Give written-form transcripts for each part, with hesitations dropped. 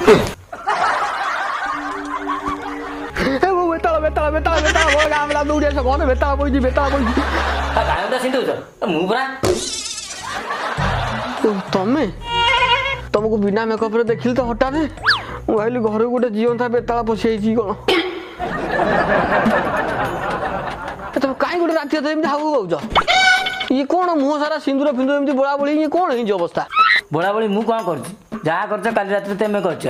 बेताल बेताल बेताल बेताल बोल गामला दौड़े सब कोन बेताल बोइजी आ गायदा सिंधु छ मु बरा तमे तुमको बिना मेकअप रे देखिल तो हटाने मु भाईली घर गोटे जीवन था बेताल पछेई कोन तुम काई गोटे राति तो एमती हाउ बाउज ये कोन मुह सारा सिंदूर फिंदूर एमती बोला बोली ये कोन हिंज अवस्था बोला बोली मु कोन करछि जा करछ काली राति तेमे करछ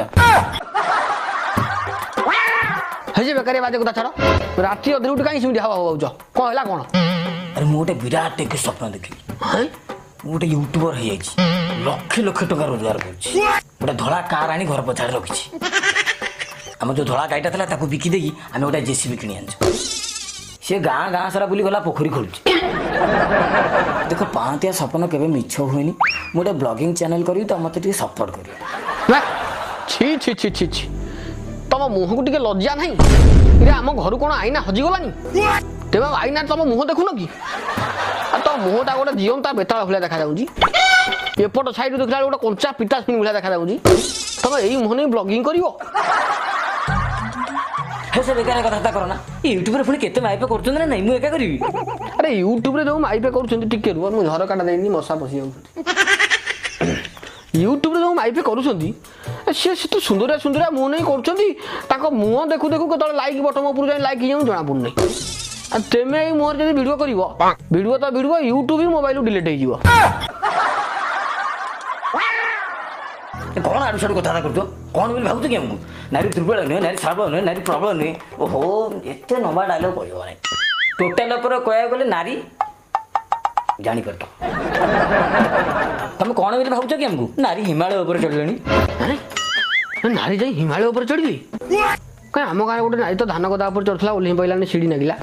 हे जे बेकारी बाजे कथा छड़ राति अधे उठ काई सिमती हाउ बाउज कोन हला कोन अरे मु गोटे विराट के सपना देखि हैं गोटे यूट्यूबर हे जाइछि लाख लाख टका रोजगार करछि गोटे धड़ा कार आनी घर पछाड़ रखिछि हम जो धड़ा गाईटा थला ताको बिकी देगी हम गोटे जेसीबी किनी आनछ से गाँ गाँ सारा बुली गला पोखरी खोलुछि देख पांतिया सपन केबे मिछ होइनी मोटे ब्लॉगिंग चैनल करी त मते टिके सपोर्ट करी छी छी छी छी छी तम मुह को टिके लज्जा नहीं रे हम घर कोन आईना हजी गलानी तेबे आईना तम मुह देखुन की आ तो मुहटा गोटे जीवंता बेताल भलिया देखा जाउजी एपट साइड देखला गोटे कंचा पिता स्पिन भलिया देखा जाउजी तम एई मुह नै ब्लॉगिंग करिवो हे से बेकार कथा करो ना यूट्यूब रे पुणी केते माइपे करछन ना नहीं मु एका करिवि अरे यूट्यूब रे जो माइपे करछन टिके रुवा मु घर काटा देनी मसा पसी जाउ यूट्यूब रे जो माइपे करछन से तो सुंदर सुंदर मुह नहीं करछन ताको मुह देखु देखु केतल लाइक बटन ऊपर जाई लाइक जाउ जणा पड़ नहीं आ तेमे ए मोर जदी वीडियो करिवो वीडियो तो वीडियो यूट्यूब ही मोबाइल डिलीट हो जिवो कौन आडू साडू कथा करछो कौन बोली भाबुछ कि हमकु नारी दुर्बल नै नारी साबल नै नारी प्रबल नै ओहो एते नबा डायलॉग कहयो नै टोटल ऊपर कहया गले नारी जानि परतो तुम कौन बोली भाबुछ कि हमकु नारी हिमालय ऊपर चढ़लेनी अरे नारी जाई हिमालय ऊपर चढ़ली कहीं आम गाँव गोटे नारी तो धान गदा ऊपर चढ़ला ओल्ही पइलाने सीढ़ी नागिला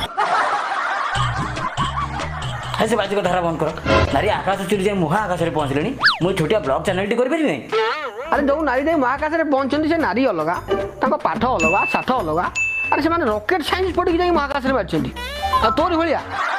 ऐसे बाजी को धारा बंद कर नारी आकाश चुरी जाए मुहा आकाश रे पहुंचलेनी मु छोटिया ब्लॉग चैनल टी करि परिबे अरे जो नारी जाए महाकाश रे पहुंचंदी से नारी अलगा ताको पाठ अलगा साठ अलगा अरे से माने रॉकेट साइंस पढ़ी जाए महाकाश रे बाचंदी आ तोरी भलिया